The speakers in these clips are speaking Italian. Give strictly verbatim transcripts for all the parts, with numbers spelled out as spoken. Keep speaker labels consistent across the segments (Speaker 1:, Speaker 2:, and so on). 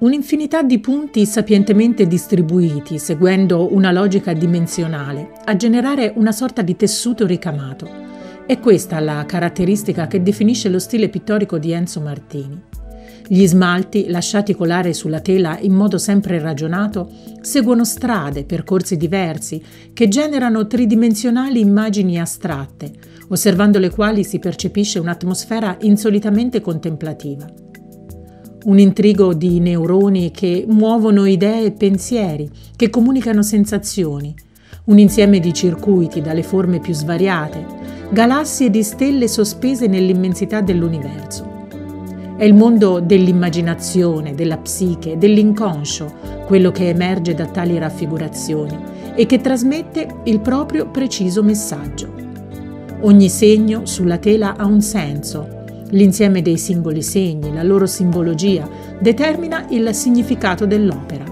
Speaker 1: Un'infinità di punti sapientemente distribuiti, seguendo una logica dimensionale, a generare una sorta di tessuto ricamato. È questa la caratteristica che definisce lo stile pittorico di Enzo Martini. Gli smalti, lasciati colare sulla tela in modo sempre ragionato, seguono strade, percorsi diversi, che generano tridimensionali immagini astratte, osservando le quali si percepisce un'atmosfera insolitamente contemplativa. Un intrigo di neuroni che muovono idee e pensieri, che comunicano sensazioni, un insieme di circuiti dalle forme più svariate, galassie di stelle sospese nell'immensità dell'universo. È il mondo dell'immaginazione, della psiche, dell'inconscio, quello che emerge da tali raffigurazioni e che trasmette il proprio preciso messaggio. Ogni segno sulla tela ha un senso. L'insieme dei singoli segni, la loro simbologia, determina il significato dell'opera.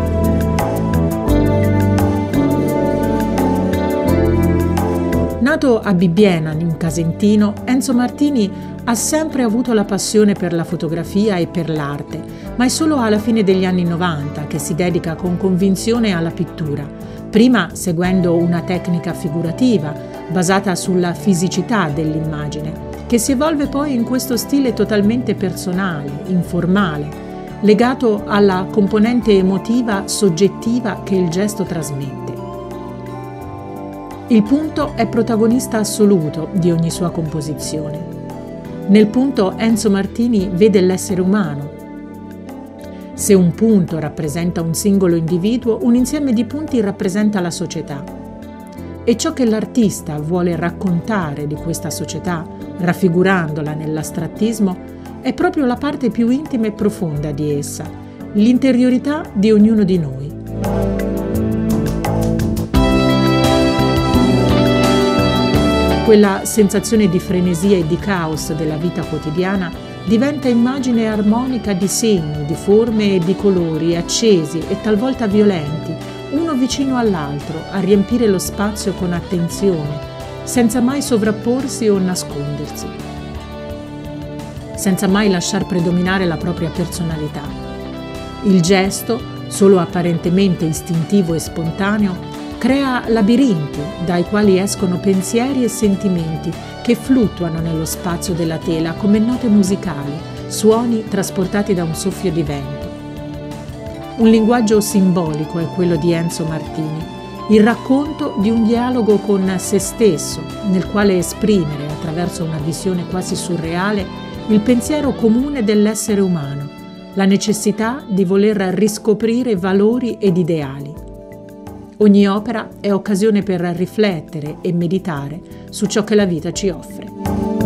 Speaker 1: Nato a Bibbiena, in un casentino, Enzo Martini ha sempre avuto la passione per la fotografia e per l'arte, ma è solo alla fine degli anni novanta che si dedica con convinzione alla pittura, prima seguendo una tecnica figurativa basata sulla fisicità dell'immagine, che si evolve poi in questo stile totalmente personale, informale, legato alla componente emotiva soggettiva che il gesto trasmette. Il punto è protagonista assoluto di ogni sua composizione. Nel punto Enzo Martini vede l'essere umano. Se un punto rappresenta un singolo individuo, un insieme di punti rappresenta la società. E ciò che l'artista vuole raccontare di questa società, raffigurandola nell'astrattismo, è proprio la parte più intima e profonda di essa, l'interiorità di ognuno di noi. Quella sensazione di frenesia e di caos della vita quotidiana diventa immagine armonica di segni, di forme e di colori accesi e talvolta violenti, uno vicino all'altro, a riempire lo spazio con attenzione, senza mai sovrapporsi o nascondersi, senza mai lasciar predominare la propria personalità. Il gesto, solo apparentemente istintivo e spontaneo, crea labirinti dai quali escono pensieri e sentimenti che fluttuano nello spazio della tela come note musicali, suoni trasportati da un soffio di vento. Un linguaggio simbolico è quello di Enzo Martini, il racconto di un dialogo con se stesso, nel quale esprimere, attraverso una visione quasi surreale, il pensiero comune dell'essere umano, la necessità di voler riscoprire valori ed ideali. Ogni opera è occasione per riflettere e meditare su ciò che la vita ci offre.